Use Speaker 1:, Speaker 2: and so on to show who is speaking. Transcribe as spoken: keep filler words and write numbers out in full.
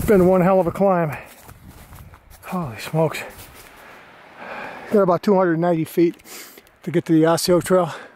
Speaker 1: It's been one hell of a climb. Holy smokes. Got about two hundred ninety feet to get to the Osseo Trail.